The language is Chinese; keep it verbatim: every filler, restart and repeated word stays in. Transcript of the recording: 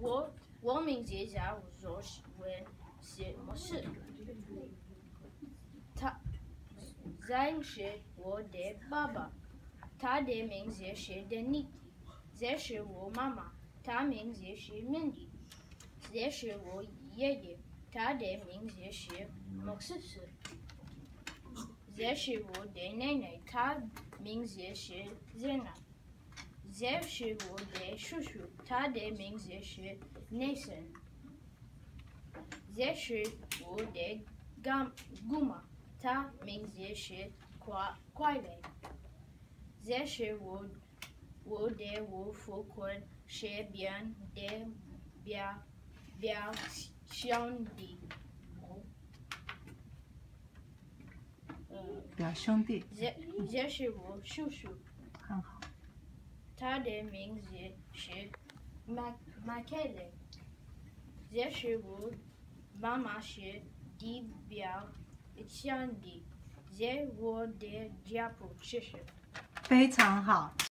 我我名字叫做文是我是他，这是我的爸爸，他的名字是 Danny， 这是我妈妈，她名字是 Mindy， 这是我爷爷，他的名字是 Moses， 这是我的奶奶，她名字是 Zena。这是我的叔叔，他的名字是 Nathan。这是我的姑妈，她名字是快快乐。这是我我的我父亲是边的表表兄弟。呃， 表兄弟。 这这是我叔叔。 很好。 他的名字是马马凯雷，这是我妈妈是地表兄弟，这我的家谱，谢谢。 非常好。